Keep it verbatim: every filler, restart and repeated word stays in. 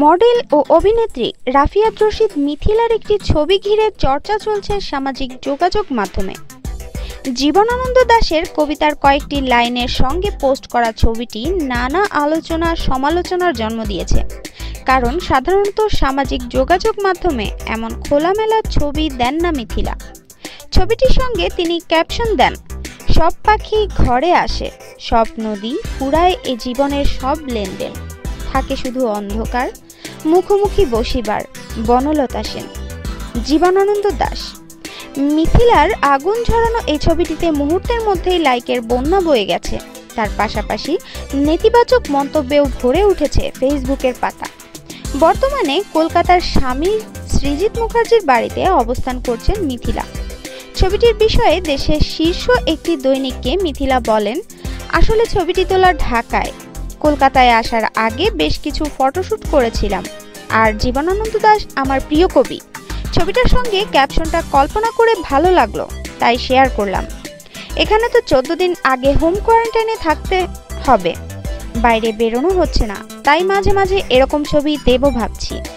Model ও অভিনেত্রী রাফিয়াত রশিদ মিথিলার একটি ছবি ঘিরে চর্চা চলছে সামাজিক যোগাযোগ মাধ্যমে। জীবনানন্দ দাশের কবিতার কয়েকটি লাইনের সঙ্গে পোস্ট করা ছবিটি নানা আলোচনা সমালোচনার জন্ম দিয়েছে, কারণ সাধারণত সামাজিক যোগাযোগ মাধ্যমে এমন খোলামেলা ছবি দেন না মিথিলা। ছবিটির সঙ্গে তিনি ক্যাপশন দেন, সব পাখি ঘরে আসে, সব নদী ফুরায় এ জীবনের সব লেনদেন, থাকে শুধু অন্ধকার, মুখোমুখি বসিবার বনলতা সেন। জীবনানন্দ দাশ। মিথিলার আগুন ঝরানো এই ছবিটিতে মুহূর্তের মধ্যেই লাইকের বন্যা বয়ে গেছে। তার পাশাপাশি নেতিবাচক মন্তব্যেও ভরে উঠেছে ফেসবুকের পাতা। বর্তমানে কলকাতার স্বামী সৃজিত মুখার্জির বাড়িতে অবস্থান করছেন মিথিলা। ছবিটির বিষয়ে দেশের শীর্ষ একটি দৈনিককে মিথিলা বলেন, আসলে ছবিটি তোলা ঢাকায়। কলকাতায় আসার আগে বেশ কিছু ফটোশ্যুট করেছিলাম, আর জীবনানন্দ দাশ আমার প্রিয় কবি। ছবিটার সঙ্গে ক্যাপশনটা কল্পনা করে ভালো লাগলো, তাই শেয়ার করলাম। এখানে তো চোদ্দ দিন আগে হোম কোয়ারেন্টাইনে থাকতে হবে, বাইরে বেরোনো হচ্ছে না, তাই মাঝে মাঝে এরকম ছবি দেব ভাবছি।